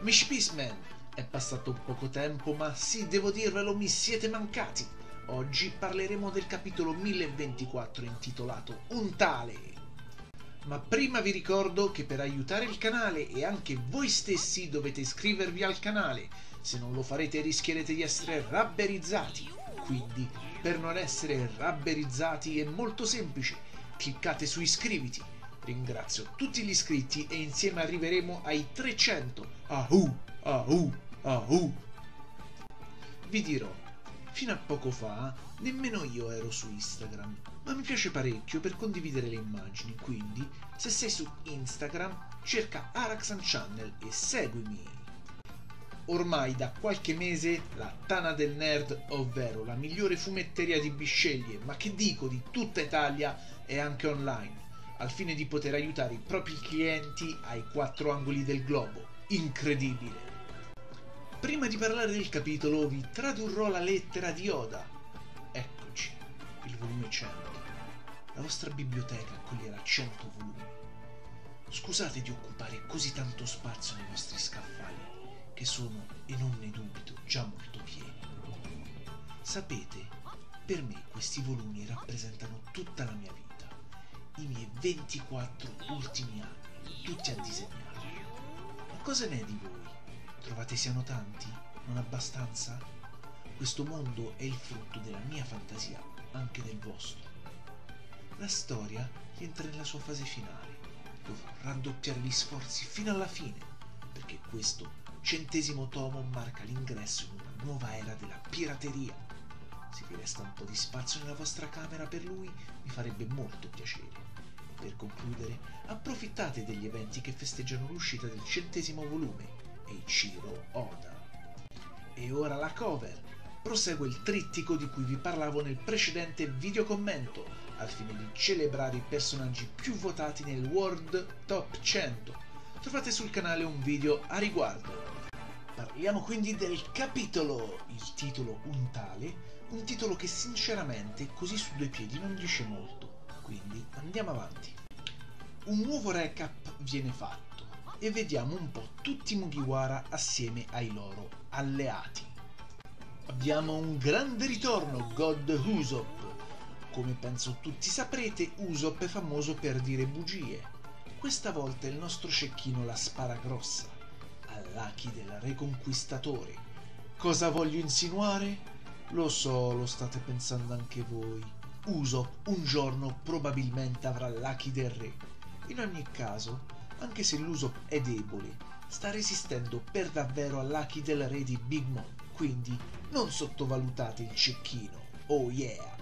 Amici Peaceman, è passato poco tempo, ma sì, devo dirvelo, mi siete mancati. Oggi parleremo del capitolo 1024 intitolato Un tale. Ma prima vi ricordo che per aiutare il canale e anche voi stessi dovete iscrivervi al canale. Se non lo farete rischierete di essere rabberizzati. Quindi, per non essere rabberizzati è molto semplice. Cliccate su iscriviti. Ringrazio tutti gli iscritti e insieme arriveremo ai 300. Ahu, ahu, ahu. Vi dirò, fino a poco fa nemmeno io ero su Instagram, ma mi piace parecchio per condividere le immagini, quindi se sei su Instagram cerca Araxan Channel e seguimi. Ormai da qualche mese la Tana del Nerd, ovvero la migliore fumetteria di Bisceglie, ma che dico di tutta Italia, è anche online, al fine di poter aiutare i propri clienti ai 4 angoli del globo. Incredibile! Prima di parlare del capitolo vi tradurrò la lettera di Oda. Eccoci, il volume 100. La vostra biblioteca accoglierà 100 volumi. Scusate di occupare così tanto spazio nei vostri scaffali, che sono, e non ne dubito, già molto pieni. Sapete, per me questi volumi rappresentano tutta la mia vita. I miei 24 ultimi anni, tutti a disegnare. Ma cosa ne è di voi? Trovate siano tanti? Non abbastanza? Questo mondo è il frutto della mia fantasia, anche del vostro. La storia rientra nella sua fase finale. Dovrò raddoppiare gli sforzi fino alla fine, perché questo 100° tomo marca l'ingresso in una nuova era della pirateria. Se vi resta un po' di spazio nella vostra camera per lui, mi farebbe molto piacere. Per concludere, approfittate degli eventi che festeggiano l'uscita del 100° volume, Eiichiro Oda. E ora la cover. Prosegue il trittico di cui vi parlavo nel precedente videocommento, al fine di celebrare i personaggi più votati nel World Top 100. Trovate sul canale un video a riguardo. Parliamo quindi del capitolo, il titolo Un tale, un titolo che sinceramente così su due piedi non dice molto, quindi andiamo avanti. Un nuovo recap viene fatto e vediamo un po' tutti i Mugiwara assieme ai loro alleati. Abbiamo un grande ritorno, God Usopp. Come penso tutti saprete, Usopp è famoso per dire bugie. Questa volta il nostro cecchino la spara grossa, all'Aki del Reconquistatore. Cosa voglio insinuare? Lo so, lo state pensando anche voi. Usopp un giorno probabilmente avrà l'Aki del Re. In ogni caso, anche se l'Usopp è debole, sta resistendo per davvero all'Aki del Re di Big Mom, quindi non sottovalutate il cecchino. Oh yeah!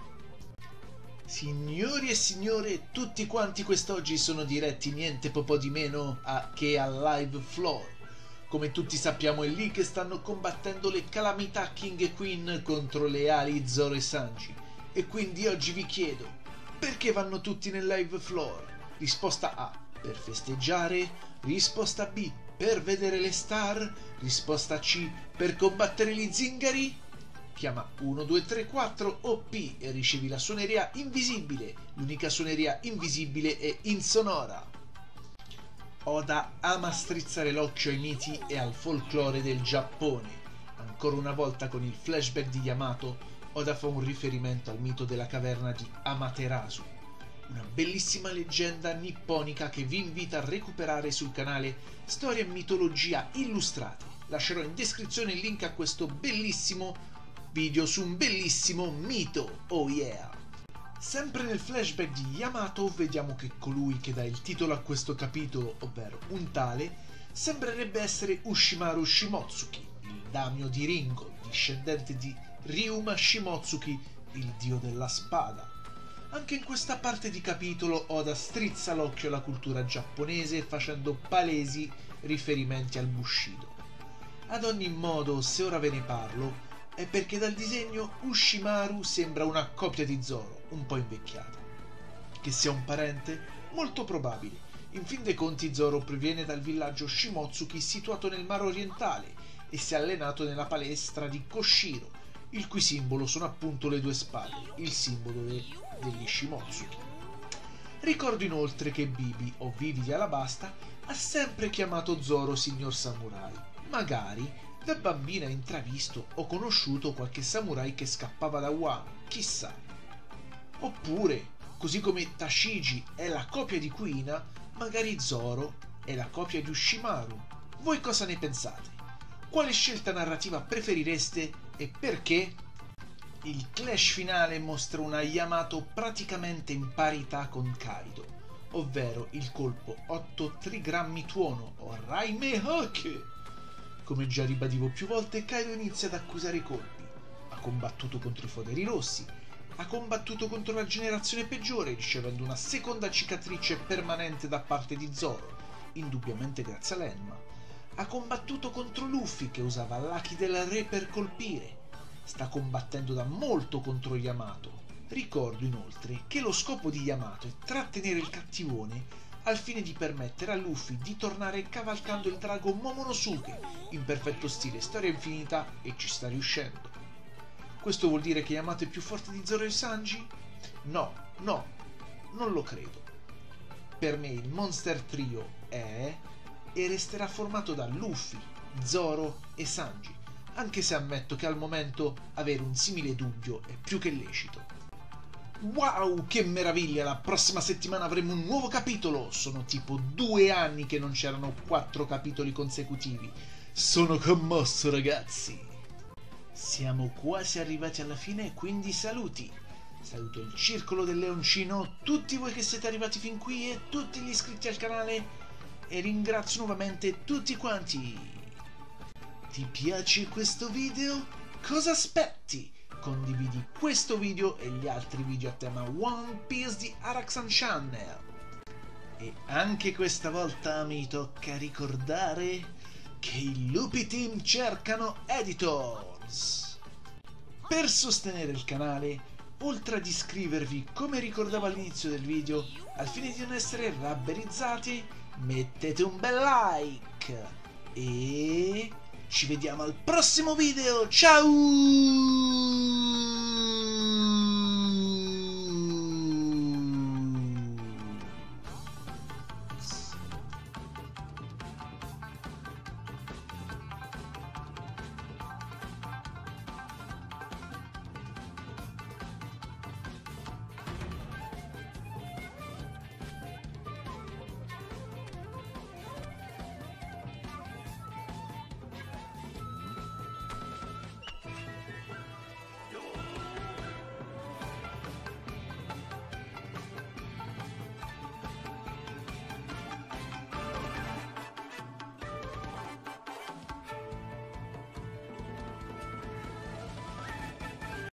Signori e signore, tutti quanti quest'oggi sono diretti niente po' di meno che al Live Floor. Come tutti sappiamo è lì che stanno combattendo le calamità King e Queen contro le ali Zoro e Sanji. E quindi oggi vi chiedo, perché vanno tutti nel Live Floor? Risposta A, per festeggiare. Risposta B, per vedere le star. Risposta C, per combattere gli zingari. Chiama 1, 2, 3, 4 o P e ricevi la suoneria invisibile. L'unica suoneria invisibile è insonora. Oda ama strizzare l'occhio ai miti e al folklore del Giappone. Ancora una volta con il flashback di Yamato, Oda fa un riferimento al mito della caverna di Amaterasu, una bellissima leggenda nipponica che vi invita a recuperare sul canale Storia e Mitologia Illustrate. Lascerò in descrizione il link a questo bellissimo video su un bellissimo mito. Oh yeah! Sempre nel flashback di Yamato vediamo che colui che dà il titolo a questo capitolo, ovvero Un tale, sembrerebbe essere Ushimaru Shimotsuki, il daimyo di Ringo, discendente di Ryuma Shimotsuki, il dio della spada. Anche in questa parte di capitolo Oda strizza l'occhio alla cultura giapponese facendo palesi riferimenti al Bushido. Ad ogni modo, se ora ve ne parlo, è perché dal disegno Ushimaru sembra una copia di Zoro, un po' invecchiata. Che sia un parente? Molto probabile. In fin dei conti Zoro proviene dal villaggio Shimotsuki situato nel Mar Orientale e si è allenato nella palestra di Koshiro, il cui simbolo sono appunto le due spade, il simbolo degli Shimotsuki. Ricordo inoltre che Bibi, o Vivi di Alabasta, ha sempre chiamato Zoro signor Samurai. Magari da bambina hai intravisto o conosciuto qualche samurai che scappava da Wano, chissà. Oppure, così come Tashigi è la copia di Kuina, magari Zoro è la copia di Ushimaru. Voi cosa ne pensate? Quale scelta narrativa preferireste e perché? Il clash finale mostra una Yamato praticamente in parità con Kaido, ovvero il colpo 8 trigrammi tuono o Raime Hake. Come già ribadivo più volte, Kaido inizia ad accusare i colpi. Ha combattuto contro i Foderi Rossi, ha combattuto contro la generazione peggiore, ricevendo una seconda cicatrice permanente da parte di Zoro, indubbiamente grazie a Lenma. Ha combattuto contro Luffy, che usava l'Haki del Re per colpire. Sta combattendo da molto contro Yamato. Ricordo inoltre che lo scopo di Yamato è trattenere il cattivone al fine di permettere a Luffy di tornare cavalcando il drago Momonosuke in perfetto stile Storia Infinita, e ci sta riuscendo. Questo vuol dire che Yamato è più forte di Zoro e Sanji? No, non lo credo. Per me il Monster Trio è e resterà formato da Luffy, Zoro e Sanji, anche se ammetto che al momento avere un simile dubbio è più che lecito. Wow, che meraviglia! La prossima settimana avremo un nuovo capitolo! Sono tipo 2 anni che non c'erano 4 capitoli consecutivi. Sono commosso, ragazzi! Siamo quasi arrivati alla fine, quindi saluti! Saluto il Circolo del Leoncino, tutti voi che siete arrivati fin qui e tutti gli iscritti al canale, e ringrazio nuovamente tutti quanti! Ti piace questo video? Cosa aspetti? Condividi questo video e gli altri video a tema One Piece di Araxan Channel. E anche questa volta mi tocca ricordare che i Lupi Team cercano editors. Per sostenere il canale, oltre ad iscrivervi come ricordavo all'inizio del video, al fine di non essere rabberizzati, mettete un bel like e ci vediamo al prossimo video. Ciao!